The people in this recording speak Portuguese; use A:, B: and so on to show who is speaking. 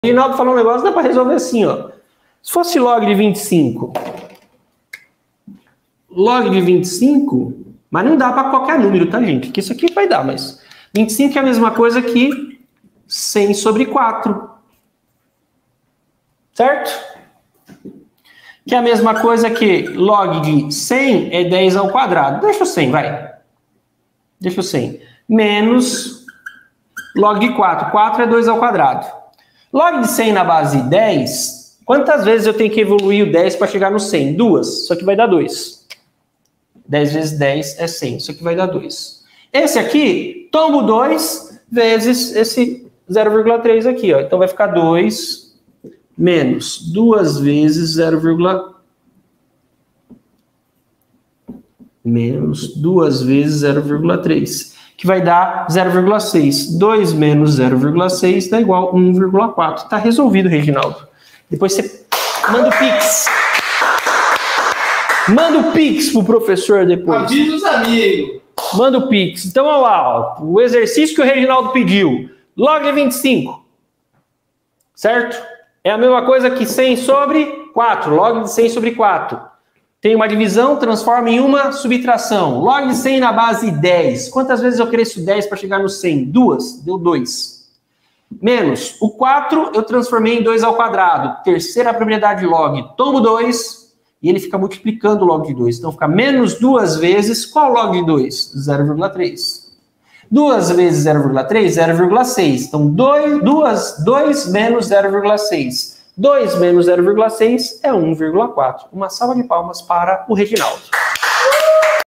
A: O Reginaldo falou um negócio, dá para resolver assim, ó. Se fosse log de 25, log de 25, mas não dá para qualquer número, tá, gente? Porque isso aqui vai dar, mas 25 é a mesma coisa que 100 sobre 4. Certo? Que é a mesma coisa que log de 100 é 10 ao quadrado. Deixa o 100, vai. Deixa o 100. Menos log de 4. 4 é 2 ao quadrado. Log de 100 na base 10, quantas vezes eu tenho que evoluir o 10 para chegar no 100? 2. Isso aqui vai dar 2. 10 vezes 10 é 100. Isso aqui vai dar 2. Esse aqui, tombo 2 vezes esse 0,3 aqui, ó. Então vai ficar 2 menos 2 vezes 0,3, que vai dar 0,6. 2 menos 0,6 dá igual a 1,4. Tá resolvido, Reginaldo. Depois você manda o Pix. Manda o Pix pro professor depois.
B: Avisa os amigos.
A: Manda o Pix. Então, olha lá, ó, o exercício que o Reginaldo pediu. Log de 25. Certo? É a mesma coisa que 100 sobre 4. Log de 100 sobre 4. Tem uma divisão, transforma em uma subtração. Log de 100 na base 10. Quantas vezes eu cresço 10 para chegar no 100? 2. Deu 2. Menos o 4 eu transformei em 2 ao quadrado. Terceira propriedade log. Tomo 2 e ele fica multiplicando o log de 2. Então fica menos 2 vezes. Qual o log de 2? 0,3. 2 vezes 0,3? 0,6. Então 2 menos 0,6. 2 menos 0,6 é 1,4. Uma salva de palmas para o Reginaldo.